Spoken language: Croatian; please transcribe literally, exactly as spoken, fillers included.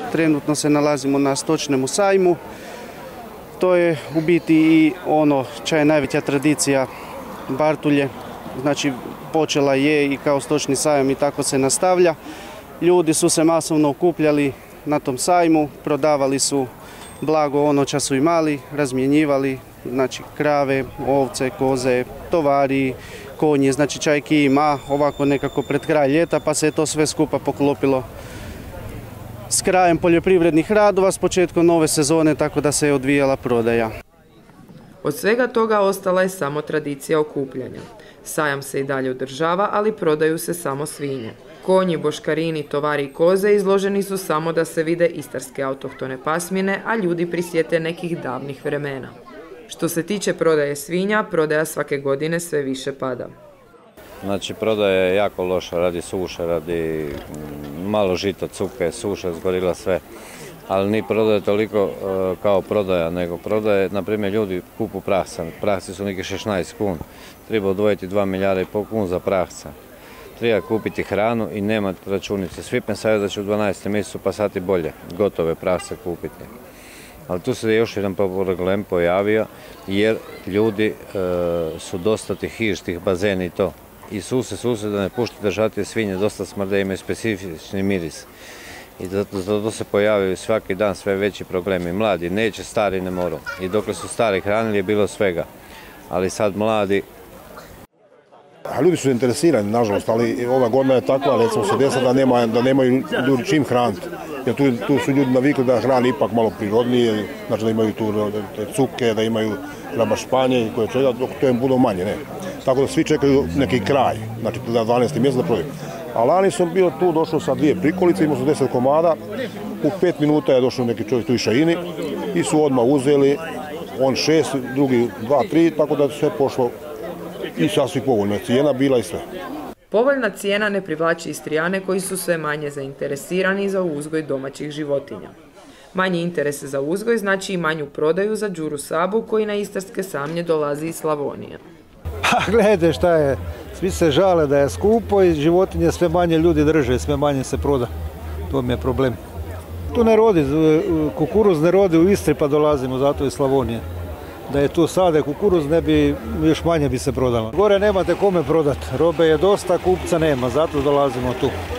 Trenutno se nalazimo na stočnemu sajmu. To je u biti i ono čija je najveća tradicija Bartulje. Znači počela je i kao stočni sajam i tako se nastavlja. Ljudi su se masovno okupljali na tom sajmu, prodavali su blago ono ča su imali, razmjenjivali, znači krave, ovce, koze, tovari, konje, znači čak i ima ovako nekako pred kraj ljeta, pa se je to sve skupa poklopilo s krajem poljoprivrednih radova, s početkom nove sezone, tako da se je odvijala prodaja. Od svega toga ostala je samo tradicija okupljanja. Sajam se i dalje održava, ali prodaju se samo svinje. Konji, boškarini, tovari i koze izloženi su samo da se vide istarske autohtone pasmine, a ljudi prisjete nekih davnih vremena. Što se tiče prodaje svinja, prodaja svake godine sve više pada. Znači, prodaja je jako loša, radi suše, radi malo žita, cuke, suša, zgorila sve. Ali ni prodaje toliko uh, kao prodaja, nego prodaje, na primjer, ljudi kupu prahca. Prahci su neki šesnaest kun. Treba odvojiti dva milijuna i pol kun za prahca. Treba kupiti hranu i nema računice. Svi pensaju da će u dvanaestom mjesecu pa sati bolje gotove prahce kupiti. Ali tu se još jedan problem pojavio jer ljudi uh, su dosta tih hiš, tih bazena i to. I suse, suse da ne pušti držati svinje, dosta smrde, imaju specifični miris. I zato, zato se pojavljaju svaki dan sve veći problemi. Mladi neće, stari ne moru. I dokle su stari hranili je bilo svega. Ali sad mladi... A ljudi su zainteresirani, nažalost, ali ova godina je takva, recimo se desa da, nema, da nemaju ljudi čim hraniti. Jer tu, tu su ljudi navikli da hrani ipak malo prirodnije, znači da imaju tu cuke, da imaju rabašpanje i koje čega, dok to je bilo manje, ne. Tako da svi čekaju neki kraj, znači da dvanaesti mjesec da prodaju. A lani sam bio tu, došao sa dvije prikolice, imao sam deset komada, u pet minuta je došao neki čovjek tu iz Šajini i su odmah uzeli, on šest, drugi dva, tri, tako da sve pošlo i sasvim povoljno. Cijena bila i sve. Povoljna cijena ne privlači Istrijane koji su sve manje zainteresirani za uzgoj domaćih životinja. Manji interes za uzgoj znači i manju prodaju za Đuru Sabu koji na istarske samnje dolazi iz Slavonije. Pa gledajte šta je, svi se žale da je skupo i životinje sve manje ljudi drže, sve manje se proda. To mi je problem. Tu ne rodi, kukuruz ne rodi u Istri pa dolazimo zato iz Slavonije. Da je tu sade kukuruz ne bi, još manje bi se prodalo. Gore nemate kome prodati, robe je dosta, kupca nema, zato dolazimo tu.